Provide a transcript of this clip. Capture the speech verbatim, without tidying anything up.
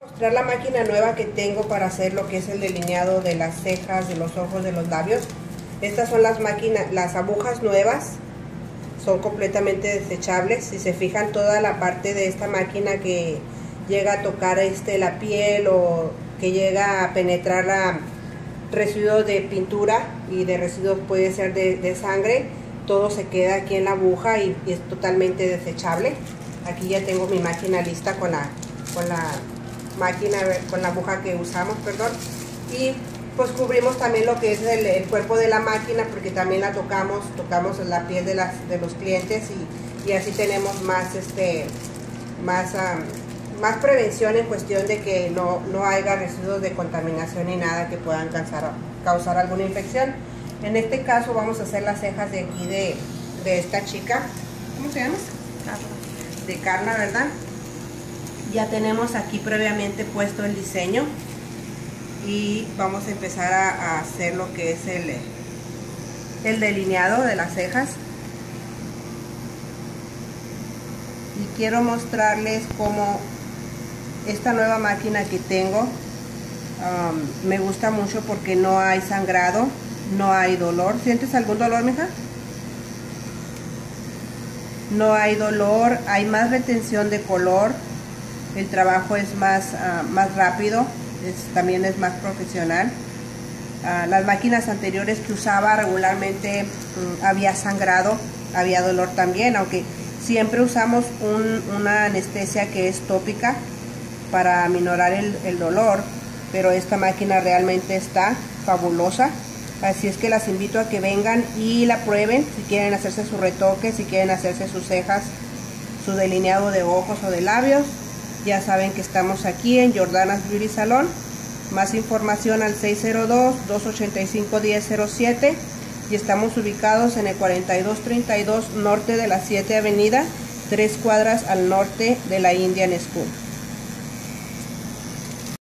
Mostrar la máquina nueva que tengo para hacer lo que es el delineado de las cejas, de los ojos, de los labios. Estas son las máquinas, las agujas nuevas, son completamente desechables. Si se fijan, toda la parte de esta máquina que llega a tocar este, la piel o que llega a penetrar la residuos de pintura y de residuos puede ser de, de sangre, todo se queda aquí en la aguja y, y es totalmente desechable. Aquí ya tengo mi máquina lista con la, con la máquina, con la aguja que usamos, perdón, y pues cubrimos también lo que es el, el cuerpo de la máquina, porque también la tocamos, tocamos la piel de, las, de los clientes y, y así tenemos más, este, más, um, más prevención en cuestión de que no, no haya residuos de contaminación ni nada que puedan causar, causar alguna infección. En este caso vamos a hacer las cejas de aquí de, de esta chica, ¿cómo se llama? Carla. De Carla, ¿verdad? Ya tenemos aquí previamente puesto el diseño y vamos a empezar a, a hacer lo que es el, el delineado de las cejas. Y quiero mostrarles cómo esta nueva máquina que tengo um, me gusta mucho porque no hay sangrado, no hay dolor. ¿Sientes algún dolor, mija? No hay dolor, hay más retención de color. El trabajo es más, uh, más rápido, es, también es más profesional. Uh, las máquinas anteriores que usaba regularmente um, había sangrado, había dolor también, aunque siempre usamos un, una anestesia que es tópica para aminorar el, el dolor, pero esta máquina realmente está fabulosa. Así es que las invito a que vengan y la prueben si quieren hacerse su retoque, si quieren hacerse sus cejas, su delineado de ojos o de labios. Ya saben que estamos aquí en Jordana's Beauty Salon. Más información al seis cero dos, dos ocho cinco, uno cero cero siete y estamos ubicados en el cuarenta y dos treinta y dos norte de la siete avenida, tres cuadras al norte de la Indian School.